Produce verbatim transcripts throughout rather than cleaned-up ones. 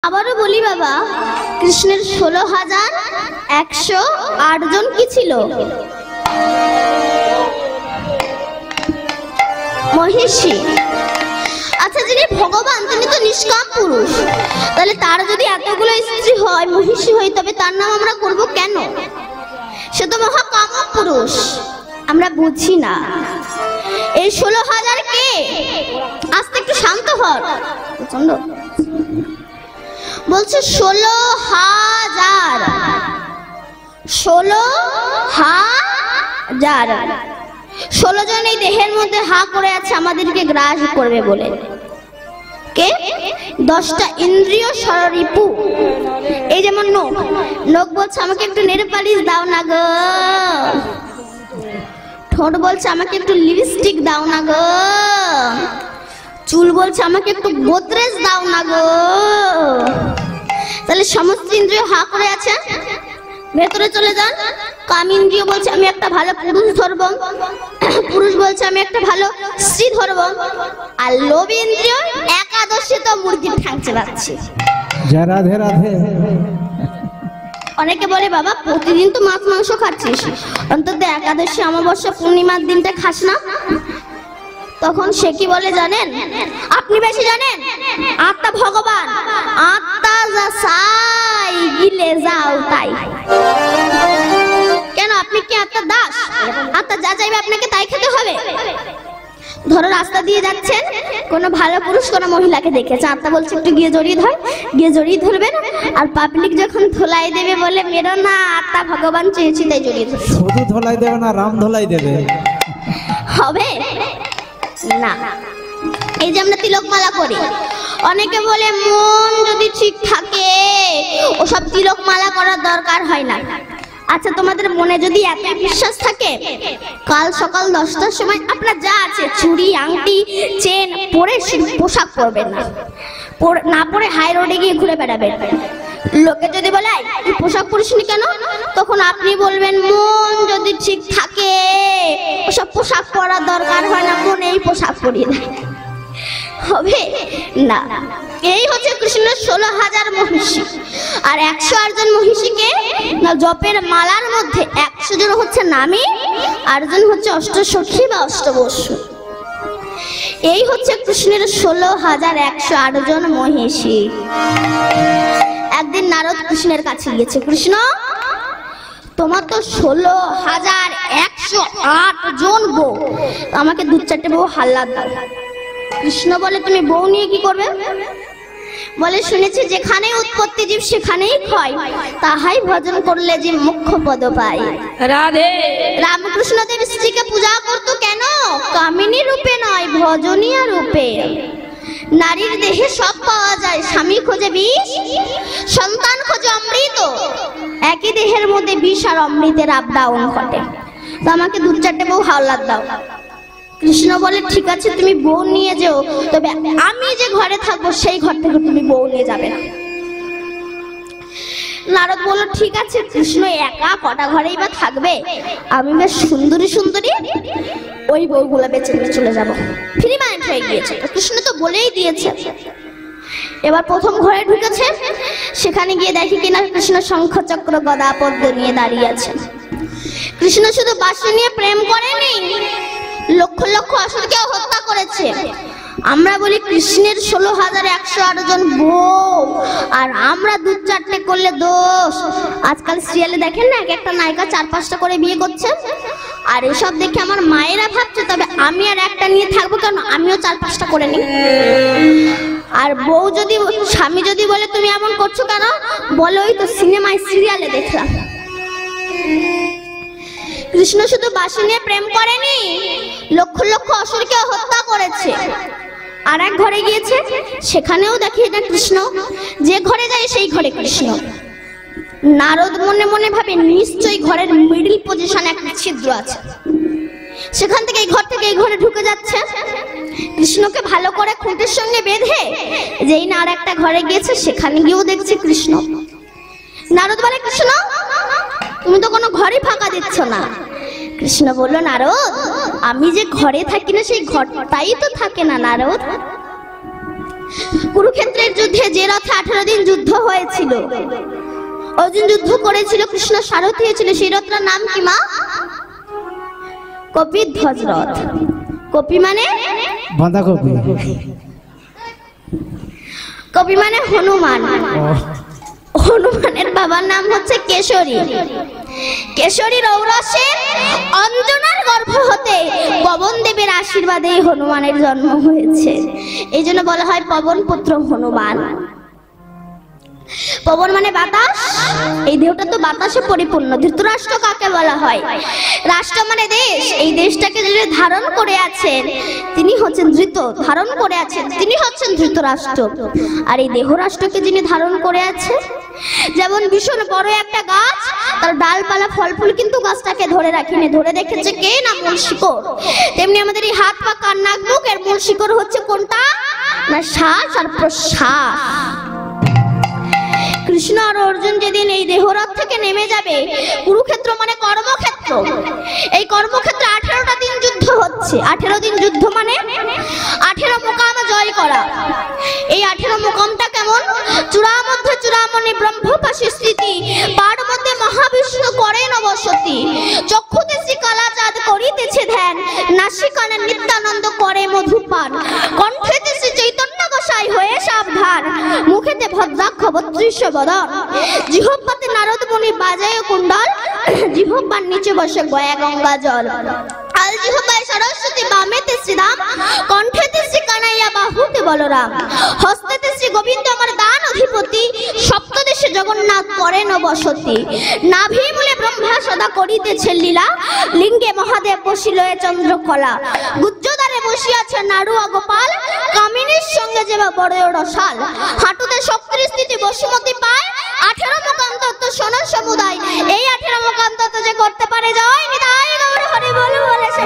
আবারও বলি বাবা, কৃষ্ণের ষোলো হাজার একশো আট জন কি ছিল? মহিষী। আচ্ছা, যিনি ভগবান তিনি তো নিষ্কাম পুরুষ, তাহলে তার যদি এতগুলো স্ত্রী হয়, মহিষী হয়, তবে তার নাম আমরা করব কেন? সে তো মহাকাম পুরুষ। আমরা বুঝি না এই ষোলো হাজার কে। আস্তে একটু শান্ত হন। প্রচন্ড বলছে ষোলো হাজার, ষোলো হাজার। ষোলো জন এই দেহের মধ্যে হা করে আছে আমাদেরকে গ্রাস করবে বলে। কে? দশটা ইন্দ্রিয় সররিপু। এই যেমন নখ, নখ বলছে আমাকে একটু নেল পালিশ দাও না গো। ঠোঁট বলছে আমাকে একটু লিপস্টিক দাও না গো। চুল বলছে আমাকে একটু গোদরেজ দাও না গো। তাহলে সমস্ত ইন্দ্রিয় হা করে আছে। ভেতরে চলে যান। কাম ইন্দ্রিয় বলছে আমি একটা ভালো পুরুষ ধরবো, পুরুষ বলছে আমি একটা ভালো স্ত্রী ধরবো। আর লোভ ইন্দ্রিয় একাদশী তো মুরগির ঠাংচে পাচ্ছে। রাধে রাধে। অনেকে বলে বাবা প্রতিদিন তো মাছ মাংস খাচ্ছিস, অন্তত একাদশী অমাবস্যা পূর্ণিমার দিনটা খাস না। তখন সে কি বলে জানেন? আপনি বেশি জানেন। আত্মা ভগবান, আত্মা যা চাই গিলে যাও তাই। কেন আপনি কি আত্মা দাস? আত্মা যা চাইবে আপনাকে তাই খেতে হবে। ধরো রাস্তা দিয়ে যাচ্ছেন, কোনো ভালো পুরুষ কোনো মহিলাকে দেখেছে, আত্মা বলছে একটু গিয়ে জড়িয়ে ধর, গিয়ে জড়িয়ে ধরবেন। আর পাবলিক যখন ধোলাই দেবে বলে মেরো না, আত্মা ভগবান চেয়েছি তাই জড়িয়ে ধরবে। শুধু ধোলাই দেবে না, রাম ধোলাই দেবে। হবে না। এই যে আমরা তিলক মালা করি, অনেকে বলে মন যদি ঠিক থাকে ওসব তিলক মালা করার দরকার হয় না। আচ্ছা, তোমাদের মনে যদি এত বিশ্বাস থাকে, কাল সকাল দশটার সময় আপনার যা আছে চুড়ি আংটি চেন পরে পোশাক পরবেন না, না পরে হাই রোডে গিয়ে ঘুরে বেড়াবেন। লোকে যদি বলে এই পোশাক পরিসনি কেন, তখন আপনি বলবেন মন যদি ঠিক থাকে ওসব পোশাক পরার দরকার হয় না, মনে এই পোশাক পরি না। হবে না। এই হচ্ছে কৃষ্ণের ষোলো হাজার মহিষী। আর একশো আট জন মহিষীকে না জপের মালার মধ্যে একশো জন হচ্ছে নামী, আর জন হচ্ছে অষ্টসখী বা অষ্টবসু। এই হচ্ছে কৃষ্ণের ষোলো হাজার একশো আট জন মহিষী। একদিন নারদ কৃষ্ণের কাছে গিয়েছে, কৃষ্ণ তোমার তো ষোলো হাজার একশো আট জন বউ, আমাকে দু চারটে বউ হাল্লা দাও। কৃষ্ণ বলে তুমি বউ নিয়ে কি করবে? বলে শুনেছি যেখানে উৎপত্তি জীব সেখানেই ক্ষয়, তাহাই ভজন করলে যে মুখ্য পদ পায়। রাধে। রামকৃষ্ণ দেব স্ত্রীকে পূজা করতো কেন? কামিনী রূপে নয়, ভজনীয় রূপে। নারীর দেহে সব পাওয়া যায়, স্বামী খোঁজে বিষ, সন্তান খোঁজে অমৃত। একই দেহের মধ্যে বিষ আর অমৃতের আপ ডাউন ঘটে। তো আমাকে দু চারটে বউ হাওলাত দাও। কৃষ্ণ বলে ঠিক আছে তুমি বউ নিয়ে যেও, তবে আমি যে ঘরে থাকবো সেই ঘর থেকে তুমি বউ নিয়ে যাবে না। নারদ বলল ঠিক আছে, কৃষ্ণ একা কটা ঘরেই বা থাকবে, আমি বেশ সুন্দরী সুন্দরী ওই বউগুলো বেছে নিয়ে চলে যাবো। ফ্রি মাইন্ড হয়ে গিয়েছে, কৃষ্ণ তো বলেই দিয়েছে। এবার প্রথম ঘরে ঢুকেছে, সেখানে গিয়ে দেখি কিনা কৃষ্ণ শঙ্খ চক্র গদা পদ্ম নিয়ে দাঁড়িয়ে আছে। কৃষ্ণ শুধু বাঁশি নিয়ে প্রেম করেনি, লক্ষ লক্ষ অসুরকেও হত্যা করেছে। আমরা বলি কৃষ্ণের ষোলো হাজার একশো আট জন বউ, আর আমরা দু চারটে করলে দোষ। আজকাল সিরিয়ালে দেখেন না, এক একটা নায়িকা চার পাঁচটা করে বিয়ে করছে, আর এসব দেখে আমার মায়েরা ভাবছে তবে আমি আর একটা নিয়ে থাকবো কেন, আমিও চার পাঁচটা করে নিই। আর বউ যদি স্বামী যদি বলে তুমি এমন করছো কেন, বলে ওই তো সিনেমায় সিরিয়ালে দেখলাম। কৃষ্ণ শুধু বাঁশি নিয়ে প্রেম করেনি, লক্ষ লক্ষ অসুরকে হত্যা করেছে। আর এক ঘরে গিয়েছে, সেখানেও দেখি এটা কৃষ্ণ, যে ঘরে যায় সেই ঘরে কৃষ্ণ। নারদ মনে মনে ভাবে নিশ্চয়ই ঘরের মিডল পজিশনে একটা ছিদ্র আছে, সেখান থেকে এই ঘর থেকে এই ঘরে ঢুকে যাচ্ছে। কৃষ্ণকে ভালো করে খুঁটির সঙ্গে বেঁধে যেই না আর একটা ঘরে গিয়েছে, সেখানে গিয়েও দেখছে কৃষ্ণ। নারদ বলে কৃষ্ণ তুমি তো কোনো ঘরই ফাঁকা দিচ্ছ না। কৃষ্ণ বলল নারদ আমি যে ঘরে থাকি না সেই ঘরটাই তো থাকে না নারদ। কুরুক্ষেত্রের যুদ্ধে যে রথে আঠেরো দিন যুদ্ধ হয়েছিল, অর্জুন যুদ্ধ করেছিল, কৃষ্ণ সারথি হয়েছিল, সেই রথটার নাম কি মা? কপিধ্বজ রথ। কপি মানে বাঁধাকপি, কপি মানে হনুমান। হনুমানের বাবার নাম হচ্ছে কেশরী। কেশরী রৌরসের অঞ্জনার গর্ভ হতে পবন দেবের আশীর্বাদে হনুমানের জন্ম হয়েছে, এই জন্য বলা হয় পবন পুত্র হনুমান। পবন মানে বাতাস, এই দেহটা তো বাতাসে পরিপূর্ণ। ধৃতরাষ্ট্র কাকে বলা হয়? রাষ্ট্র মানে দেশ, এই দেশটাকে যিনি ধারণ করে আছেন তিনি হচ্ছেন ধৃত, ধারণ করে আছেন তিনি হচ্ছেন ধৃতরাষ্ট্র। আর এই দেহ রাষ্ট্রকে যিনি ধারণ করে আছে, যেমন ভীষণ বড় একটা গাছ, তার ডালপালা ফল ফুল কিন্তু গাছটাকে ধরে রাখেনি, ধরে রেখেছে কে? না মূল শিকড়। তেমনি আমাদের এই হাত পা কান নাক মুখ, এর মূল শিকড় হচ্ছে কোনটা? না শ্বাস আর প্রশ্বাস। কৃষ্ণ আর অর্জুন যেদিন এই দেহরথ থেকে নেমে যাবে, কুরুক্ষেত্র মানে কর্মক্ষেত্র, এই কর্মক্ষেত্রে আঠেরোটা দিন যুদ্ধ হচ্ছে। আঠেরো দিন যুদ্ধ মানে আঠেরো মোকাম জয় করা। এই আঠেরো মোকামটা কেমন? চূড়া মধ্যে চূড়ামণি ব্রহ্মপাশী স্মৃতি, পাড় মধ্যে মহাবিষ্ণু করেন বসতি, চক্ষুতে শ্রী কালাচাঁদ করিতেছে ধ্যান, নাসিকানে নিত্যানন্দ করে মধুপান, কণ্ঠেতে শ্রী চৈতন্য গোসাই হয়ে সাবধান, মুখেতে ভদ্রাক্ষ বত্রিশ বদন, জিহ্বাতে নারদ মুনি বাজায় কুণ্ডল, জিহ্বার নিচে বসে গয়া গঙ্গা জল, আল জিহ্বায় সরস্বতী, বামেতে শ্রীরাম, কণ্ঠেতে শ্রী কানাইয়া, বাহুতে বলরাম, হস্তেতে শ্রী গোবিন্দ আমার দান অধিপতি, সপ্তদেশে জগন্নাথ করেন বসতি, নাভি মূলে ব্রহ্মা সদা করিতেছে লীলা, লিঙ্গে মহাদেব বসিলয়ে চন্দ্রকলা, গুজ্জদারে বসিয়াছে নাড়ুয়া গোপাল, কামিনীর সঙ্গে যে বড় রসাল, হাঁটুতে শক্তির স্থিতি বসুমতি পায়, আঠেরো মোকাম তত্ত্ব সোনার সমুদায়, এই আঠেরো মোকাম তত্ত্ব যে করতে পারে জয় নিতাই গৌর হরি বল বলে সে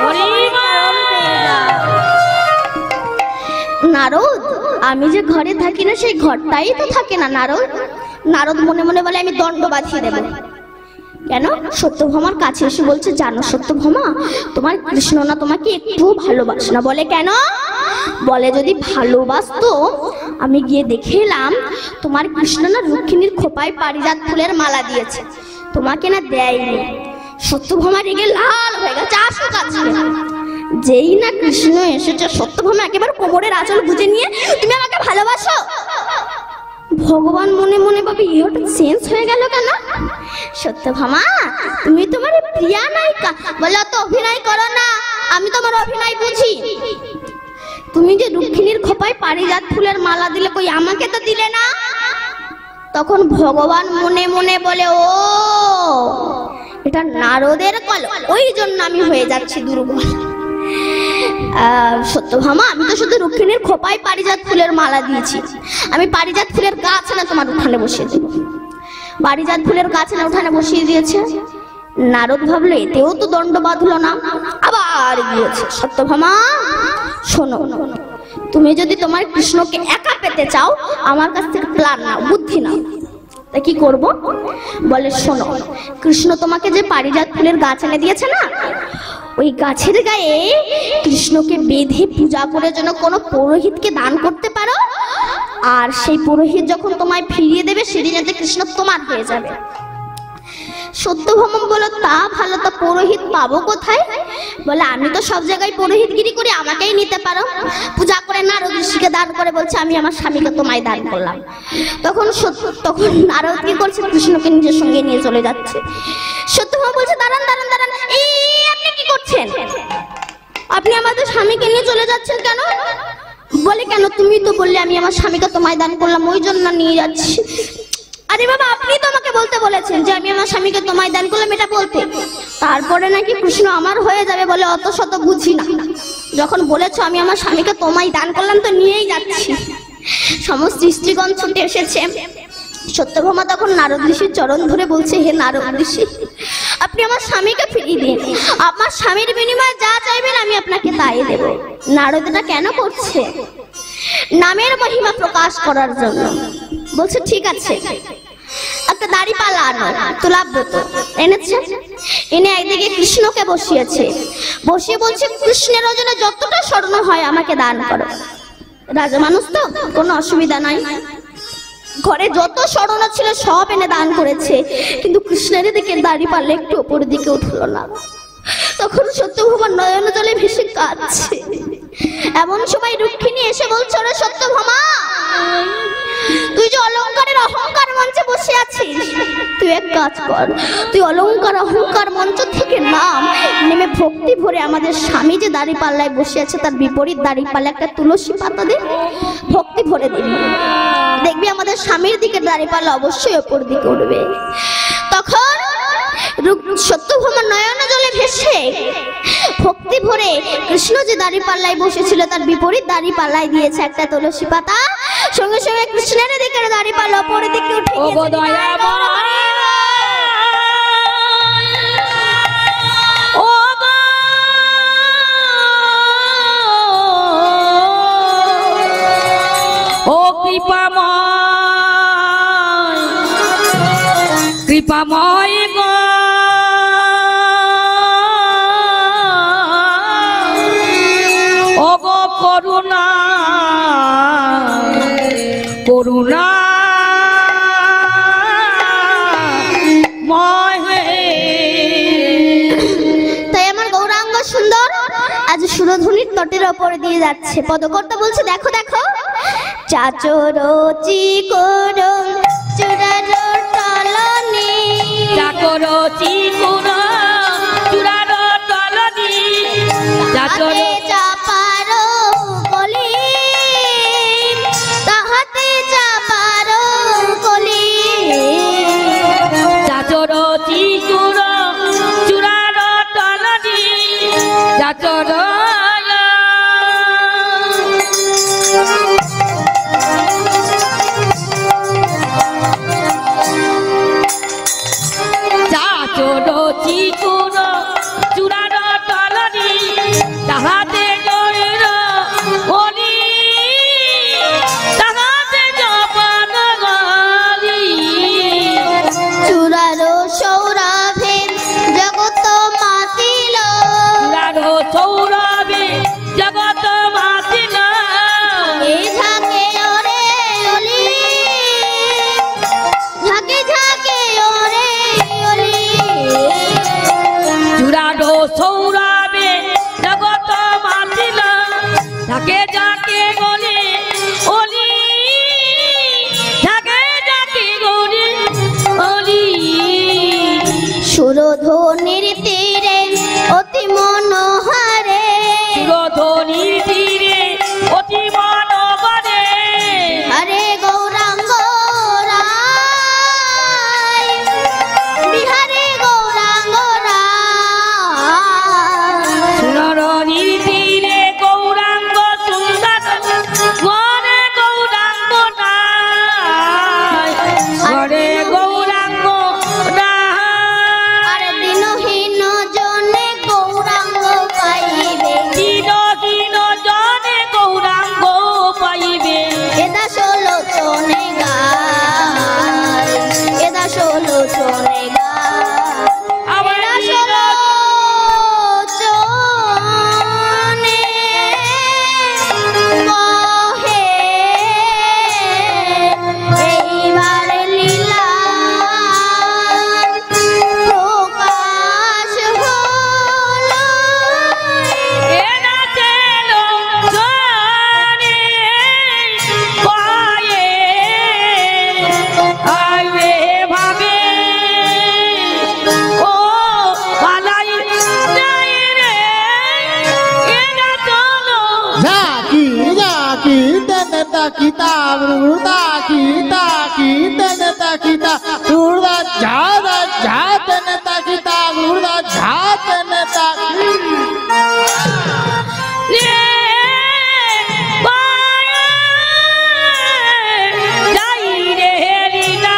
নারদ, আমি যে ঘরে থাকি না সেই ঘরটাই তো থাকে না নারদ। নারদ মনে মনে বলে আমি দণ্ড বাঁধিয়ে দেব। কেন? সত্যভামার কাছে এসে বলছে, জানো সত্যভামা, তোমার কৃষ্ণ না তোমাকে একটু ভালোবাসে না। বলে কেন? বলে যদি ভালোবাসতো আমি গিয়ে দেখে এলাম তোমার কৃষ্ণ না রুক্মিণীর খোপায় পারিজাত ফুলের মালা দিয়েছে, তোমাকে না দেয়নি। সত্যভামা রেগে লাল হয়ে গেছে, আসো কাছে। যেই না কৃষ্ণ এসেছে, সত্যভামা একেবারে কোমরের আঁচল গুজে নিয়ে, তুমি আমাকে ভালোবাসো? ভগবান মনে মনে ভাবে ইহটা চেঞ্জ হয়ে গেল কেন? সত্যভামা তুমি তোমার প্রিয়া নায়িকা, বলে তো অভিনয় করো না, আমি তোমার অভিনয় বুঝি। তুমি যে রুক্মিণীর খোপায় পারিজাত ফুলের মালা দিলে, কই আমাকে তো দিলে না। তখন ভগবান মনে মনে বলে, ও এটা নারদের কলম, ওই জন্য আমি হয়ে যাচ্ছি দুর্বল। সত্যভামা আমি তো শুধু রুক্মিণীর খোপায় পারিজাত ফুলের মালা দিয়েছি, আমি পারিজাত ফুলের গাছ না তোমার উঠানে বসিয়ে দেব। পারিজাত ফুলের গাছ না উঠানে বসিয়ে দিয়েছে। নারদ ভাবলো এতেও তো দণ্ড বাঁধলো না, আবার গিয়েছে। সত্যভামা শোনো, তুমি যদি তোমার কৃষ্ণকে একা পেতে চাও, আমার কাছ থেকে প্ল্যান নাও, বুদ্ধি নাও। তা কি করবো? বলে শোনো, কৃষ্ণ তোমাকে যে পারিজাত ফুলের গাছ এনে দিয়েছে না, ওই গাছের গায়ে কৃষ্ণকে বেঁধে পূজা করে যেন কোনো পুরোহিতকে দান করতে পারো, আর সেই পুরোহিত যখন তোমায় ফিরিয়ে দেবে সেদিন যাতে কৃষ্ণ তোমার হয়ে যাবে। সত্যভামা বলো তা ভালো, তা পুরোহিত পাবো কোথায়? বলে আমি তো সব জায়গায় পুরোহিতগিরি করি, আমাকেই নিতে পারো। পূজা করে নারদ ঋষিকে দান করে বলছে আমি আমার স্বামীকে তোমায় দান করলাম। তখন তখন নারদ কি করছে? কৃষ্ণকে নিজের সঙ্গে নিয়ে চলে যাচ্ছে। সত্যভামা বলছে দাঁড়ান দাঁড়ান দাঁড়ান, এই আপনি কি করছেন? আপনি আমাদের স্বামীকে নিয়ে চলে যাচ্ছেন কেন? বলে কেন? তুমি তো বললে আমি আমার স্বামীকে তোমায় দান করলাম, ওই জন্য নিয়ে যাচ্ছি। আরে বাবা, আপনি তো আমাকে বলতে বলেছেন যে আমি আমার স্বামীকে তোমায় দান করলাম, এটা বলতে। তারপরে নাকি কৃষ্ণ আমার হয়ে যাবে বলে অত শত বুঝি না। যখন বলেছো আমি আমার স্বামীকে তোমায় দান করলাম, তো নিয়েই যাচ্ছি। সমস্ত স্ত্রীগণ ছুটে এসেছে। সত্যভামা তখন নারদ ঋষির চরণ ধরে বলছে, হে নারদ ঋষি, আপনি আমার স্বামীকে ফিরিয়ে দিন, আমার স্বামীর বিনিময়ে যা চাইবেন আমি আপনাকে তাই দেব। নারদ এটা কেন করছে? নামের মহিমা প্রকাশ করার জন্য। বলছে ঠিক আছে, একটা দাড়ি পালা আনো, তুলাব্রত এনেছে, এনে একদিকে কৃষ্ণকে বসিয়েছে, বসিয়ে বলছে কৃষ্ণের ওজনে যতটা স্বর্ণ হয় আমাকে দান করো। রাজা মানুষ তো কোনো অসুবিধা নাই, ঘরে যত স্মরণ ছিল সব এনে দান করেছে, কিন্তু কৃষ্ণের দিকে দাড়ি পারলে একটু ওপরের দিকে উঠলো না। তখন সত্যভামা নয়ন জলে ভেসে কাঁদছে। এমন সময় রুক্মিণী এসে বলছে, ওরে সত্যভামা, তুই যে অলংকারের অহংকার মঞ্চে বসে আছিস, তুই এক কাজ কর, তুই অলংকার অহংকার মঞ্চ থেকে নাম, নেমে ভক্তি ভরে আমাদের স্বামী যে দাড়ি পাল্লায় বসে আছে তার বিপরীত দাড়ি পাল্লা একটা তুলসী পাতা দে, ভক্তি ভরে দিবি, দেখবি আমাদের স্বামীর দিকে দাড়ি পাল্লা অবশ্যই ওপর দিকে উঠবে। তখন সত্যভামা নয়ন জলে ভেসে ভক্তি ভরে কৃষ্ণ যে দাড়ি পাল্লায় বসেছিল তার বিপরীত দাড়ি পাল্লায় দিয়েছে একটা তুলসী পাতা, সঙ্গে সঙ্গে কৃষ্ণের দিকে দাড়ি পাল্লা ওপরের দিকে উঠে ও কৃপাময় কৃপাময় গো ও গো করুণা করুণা তাই আমার গৌরাঙ্গ সুন্দর আজ সুরধুনির তটের ওপরে দিয়ে যাচ্ছে। পদকর্তা বলছে, দেখো দেখো, চাচরচি করো চূড়ার তলনি, চাকরচি করো চূড়ার তলনি, চাচর চাপারো কলি, তাহাতে চাপারো কলি, চাচরচি করো চূড়ার তলনি, চাচর চাচরচি করো চূড়ার তলনি, তাহাতে জয়ের কলি, তাহাতে জপান গলি, চূড়ারো সৌরভে জগত মাতিল, চূড়ার সৌরভে জগত মাতিল, এ ঝাঁকে ওরে অলি, ঝাঁকে ঝাঁকে ওরে অলি, চূড়ার সৌরভে জগত মাতিল, ঝাঁকে ঝাঁকে গলি অলি, ঝাঁকে ঝাঁকে গলি অলি, সুরধনির তীরে অতি মনোহারে, সুরধনির তীরে অতি মনোহরে, হরে গৌরাঙ্গ রায়, বিহারে গৌরাঙ্গ রায়, সুরধনির তীরে গৌরাঙ্গ সুন্দর, ঘরে গৌরাঙ্গ নাই, ঘরে গৌরাঙ্গ নাই, আর দিনহীন জনে গৌরাঙ্গ পাইবে, দিন দিন জনে গৌরাঙ্গ পাইবে, এদা ষোলো চনে গায়, এদা ষোলো চনে গায়, আবার এদা ষোলো চনে কহে, এইবার লীলা প্রকাশ হলো, এনা চেল জনে পায়ে আইবে ভাবে, ও পালাই যাই রে, এনা চলো Zaki, zaki, tene takita, urda kita, kitene takita, urda jada, jatene takita, urda jatene takita. রে পায়ে যাই রে লীলা,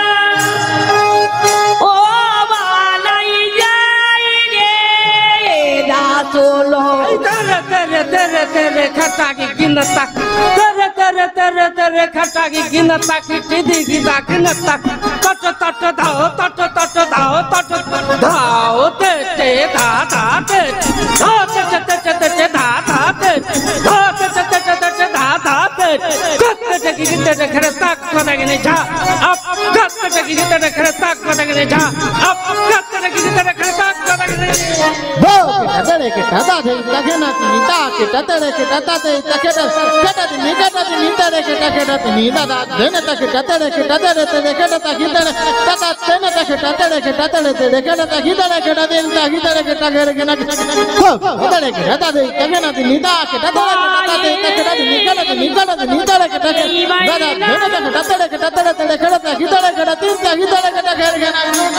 ও বালাই যাই রে দাসলো, तेरे तेरे तेरे तेरे खट्टा की गिन तक, तेरे तेरे तेरे तेरे खट्टा की गिन तक, टीडी की तक गिन तक, तट तट धाओ तट तट धाओ तट धाओ ते ते धा धा ते, धा ते ते ते ते ते धा धा ते, धा ते ते ते ते ते धा धा কতটা কি গিতে খরে তাক কথা গনে যা আপ কতটা কি গিতে খরে তাক কথা গনে যা আপ কতটা কি গিতে খরে তাক কথা গনে বো কেটা কে টাটা দে তাকে না তিনি তা কেটা তেরে কেটা তাতে তাকে কেটা তিনি কেটা তিনি তেরে কেটা কেটা তিনি দাদা দেনে তাকে তেরে কেটা তেরে তেরে কেটা তাকি তেরে টাটা তেনে তাকে তেরে কেটা তেরে তেরে কেটা তাকি তেরে কেটা দিন তাকি তেরে কেটা গরে কেনা হো তেরে কেটা তাতে তাকে না তিনি তা কেটা তেরে কেটা তাতে কেটা তিনি কেটা তিনি কেটা তিনি তেরে কেটা দাদা দেনে তাকে তেরে কেটা তেরে তেরে কেটা তাকি তেরে কেটা দিন তাকি তেরে কেটা গরে কেনা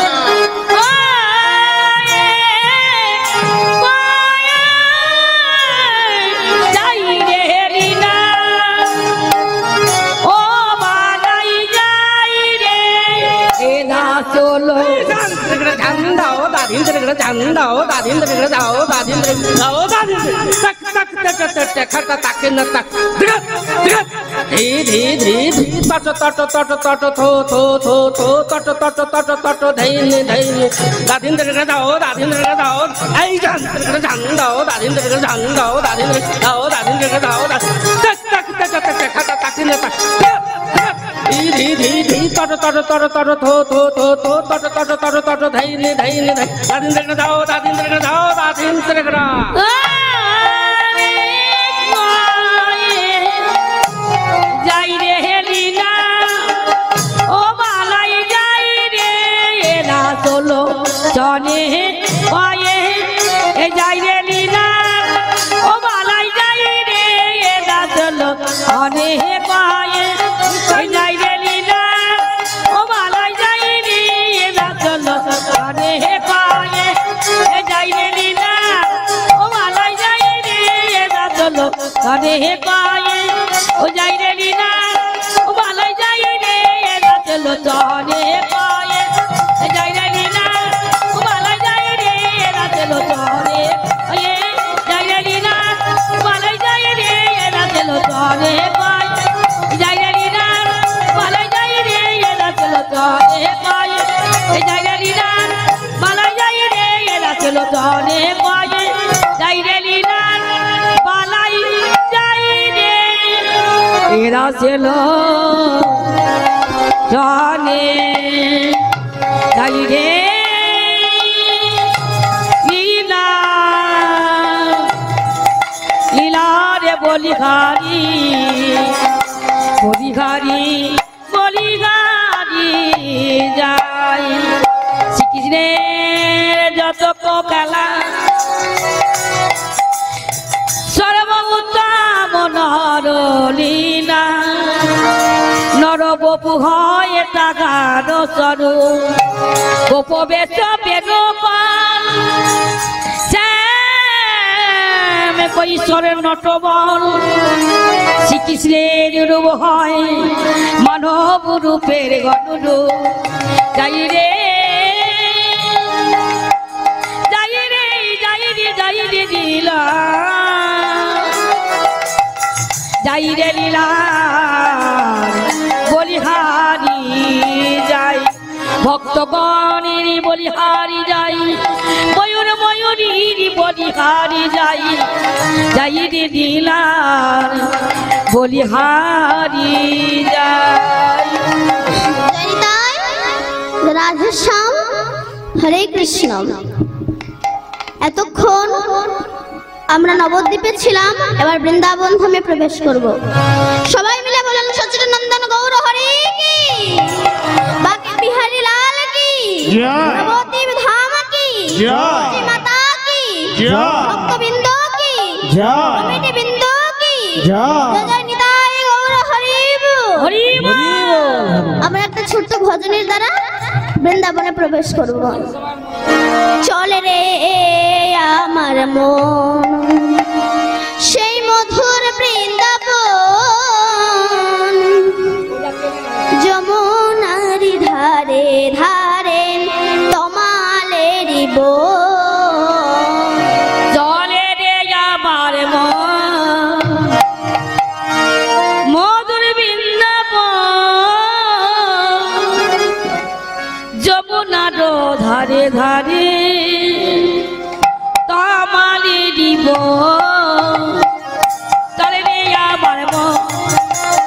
চলো ঝান্ডাও দাদিন ঝান্ডাও দাদিন যাও দাদিন যাও দাদিন তাক তাক তাক তাক খাটা তাকে না তাক ধি ধি ধি ধি তট তট তট তট থো থো থো থো তট তট তট তট ধৈন ধৈন দাদিন যাও দাদিন যাও এই ঝান্ডাও দাদিন ঝান্ডাও দাদিন যাও দাদিন যাও তাক তাক তাক তাক খাটা তাকে না তাক ধি ধি ধি তট তট তট তট থো থো থো থো তট তট তট তট ধৈন ধৈন দাদিন যাও দাদিন যাও দাদিন যাই রে হেলিনা ও বালাই যাই রে এলা চলো চলে পায়ে এ যাই রে লীলা ও বালাই যাই রে এলা চলো অনেক পায়ে ওই যাই রে লীলা ও বালাই যাই রে এলা চলো অনেক পায়ে এ যাই রে লীলা ও বালাই যাই রে এলা চলো অনেক পায়ে ও যাই রে লীলা ও বালাই যাই রে এলা চলো অনেক পায়ে এ যাই রে লীলা ও বালাই যাই রে এলা চলো অনেক পায়ে যাই রে লীলা ও বালাই যাই রে এলা চলো অনেক পায়ে যাই রে লীলা বালাই যাই রে এলা চলো অনেক পায়ে যাই রে লীলা বালাই যাই রে এলা চলো অনেক পায়ে যাই রে লীলা বালাই যাই রে এরা ছিল জানে যাই রে লীলা লীলা রে বলিহারি বলিহারি বলিহারি যাই শ্রীকৃষ্ণের যত খেলা সর্বউত্তম নরলীলা নরবপু হয় টাকার স্বরূপ গোপবেশ বেণুপাল শ্যাম কৈশোরের নটবল শ্রীকৃষ্ণের রূপ হয় মানব রূপের গণরূপ যাই রে যাই রে যাই রে যাই রে লীলা যাই রে লীলা বলিহারি যাই ভক্তগণের বলিহারি যাই ময়ূর ময়ূরীর বলিহারি যাই যাই রে লীলা বলিহারি যাই রাধে শ্যাম হরে কৃষ্ণ। এতক্ষণ আমরা নবদ্বীপে ছিলাম, এবার বৃন্দাবন ধামে প্রবেশ করব। সবাই মিলে বলেন সচ্চিদানন্দন গৌর হরি কি, বাঁকে বিহারী লাল কি, নবদ্বীপ ধাম কি, শ্রী মাতা কি, ভক্তবৃন্দ কি, কমিটি বৃন্দ কি, জয় জয় নিতাই গৌর হরি হরি বল। আমরা একটা ছোট্ট ভজনের দ্বারা বৃন্দাবনে প্রবেশ করব। চলে রে আমার মন সেই মধুর বৃন্দাবন, যমুনারি ধারে ধারে তমালেরি বন। চলে রে আমার মন মধুর বৃন্দাবন, যমুনার ধারে ধারে তমালেরি বন। চলে রে আমার মন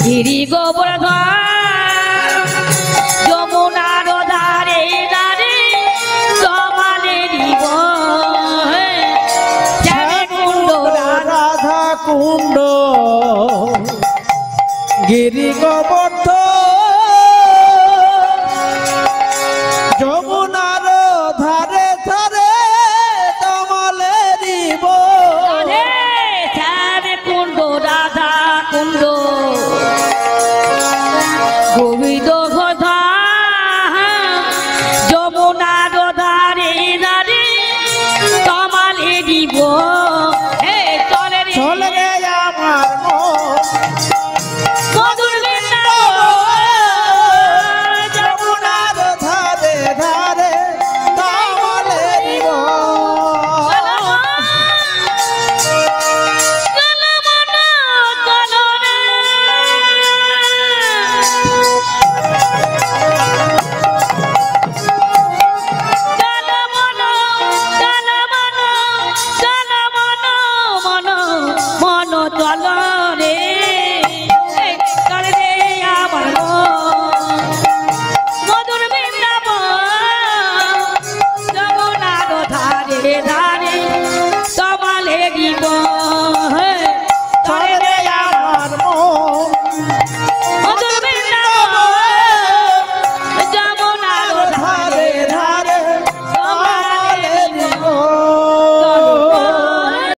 গিরি গোবর্ধন যমুনার ধারে ধারে সমানে দিব কুণ্ড রাধা কুণ্ড গিরি গোবর